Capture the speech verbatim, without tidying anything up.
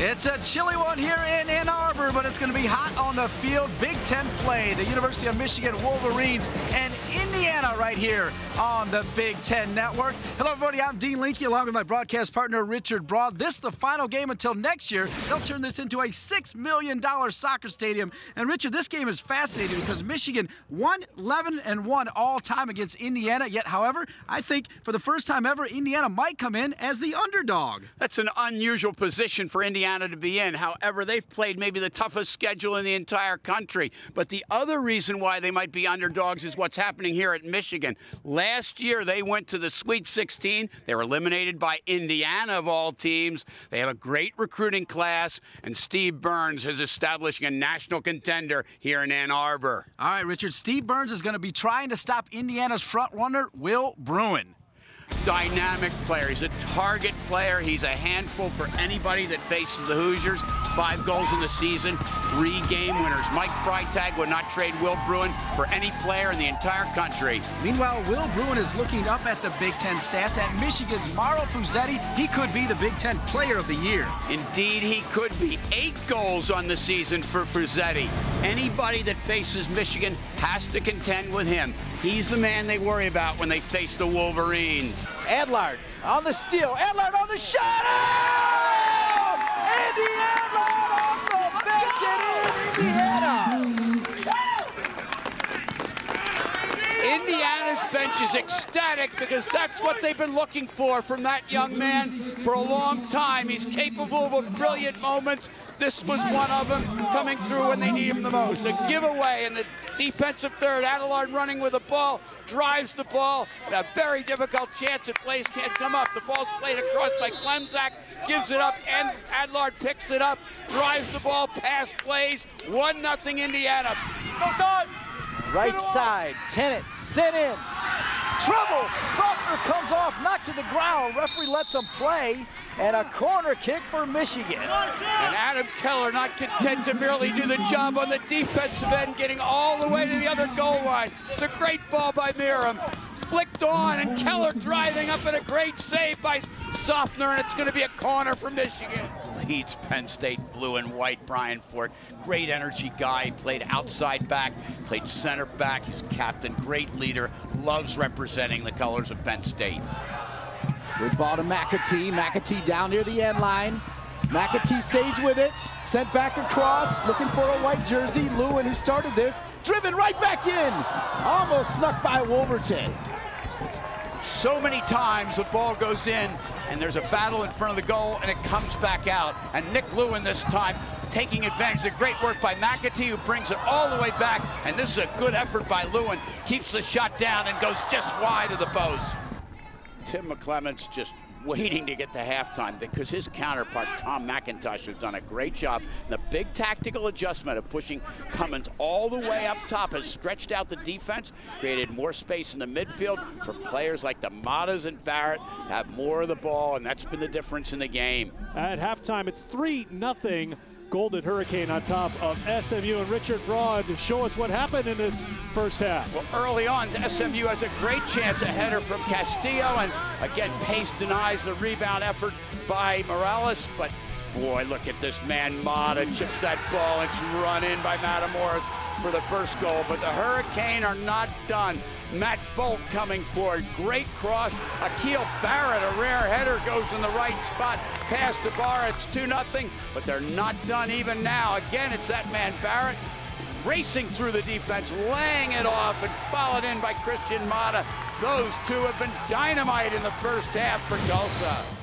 It's a chilly one here in Ann Arbor, but it's going to be hot on the field. Big Ten play. The University of Michigan Wolverines and Indiana right here on the Big Ten Network. Hello, everybody. I'm Dean Linke, along with my broadcast partner, Richard Broad. This is the final game until next year. They'll turn this into a six million dollar soccer stadium. And, Richard, this game is fascinating because Michigan won eleven and one all time against Indiana. Yet, however, I think for the first time ever, Indiana might come in as the underdog. That's an unusual position for Indiana to be in. However, they've played maybe the toughest schedule in the entire country. But the other reason why they might be underdogs is what's happening here at Michigan. Last year, they went to the Sweet sixteen. They were eliminated by Indiana, of all teams. They have a great recruiting class, and Steve Burns is establishing a national contender here in Ann Arbor. All right, Richard. Steve Burns is going to be trying to stop Indiana's front runner, Will Bruin. Dynamic player. He's a target player. He's a handful for anybody that faces the Hoosiers. Five goals in the season, three game winners. Mike Freitag would not trade Will Bruin for any player in the entire country. Meanwhile, Will Bruin is looking up at the Big Ten stats. At Michigan's Mauro Fusetti, he could be the Big Ten Player of the Year. Indeed, he could be. Eight goals on the season for Fusetti. Anybody that faces Michigan has to contend with him. He's the man they worry about when they face the Wolverines. Adlard on the steal. Adlard on the shot. Oh! Andy Adlard off the bench and in Indiana. Indiana's bench is ecstatic because that's what they've been looking for from that young man for a long time. He's capable of brilliant moments. This was one of them, coming through when they need him the most. A giveaway in the defensive third. Adlard running with the ball, drives the ball, and a very difficult chance that plays can't come up. The ball's played across by Klemzak, gives it up, and Adlard picks it up, drives the ball, pass plays, one nothing Indiana. Go time! Right side, Tennant, sent in. Trouble! Softner comes off, knocked to the ground. Referee lets him play, and a corner kick for Michigan. And Adam Keller not content to merely do the job on the defensive end, getting all the way to the other goal line. It's a great ball by Miram. Flicked on, and Keller driving up, and a great save by Softner, and it's going to be a corner for Michigan. Leads Penn State blue and white. Brian Fort, great energy guy. He played outside back, played center back. He's captain, great leader, loves representing the colors of Penn State. Good ball to McAtee. McAtee down near the end line. McAtee stays with it. Sent back across, looking for a white jersey. Lewin, who started this, driven right back in. Almost snuck by Wolverton. So many times the ball goes in, and there's a battle in front of the goal, and it comes back out. And Nick Lewin this time taking advantage of great work by McAtee, who brings it all the way back. And this is a good effort by Lewin. Keeps the shot down and goes just wide of the post. Tim McClement's just waiting to get to halftime because his counterpart, Tom McIntosh, has done a great job. The big tactical adjustment of pushing Cummins all the way up top has stretched out the defense, created more space in the midfield for players like the Matas and Barrett to have more of the ball, and that's been the difference in the game. At halftime, it's three nothing. Golden Hurricane on top of S M U. And Richard Broad, show us what happened in this first half. Well, early on, S M U has a great chance, a header from Castillo, and again, Pace denies the rebound effort by Morales, but boy, look at this man, Mata chips that ball, it's run in by Matamoros for the first goal, but the Hurricane are not done. Matt Bolt coming forward, great cross. Akil Barrett, a rare header, goes in the right spot, past the bar, it's two nothing, but they're not done even now. Again, it's that man Barrett racing through the defense, laying it off, and followed in by Christian Mata. Those two have been dynamite in the first half for Tulsa.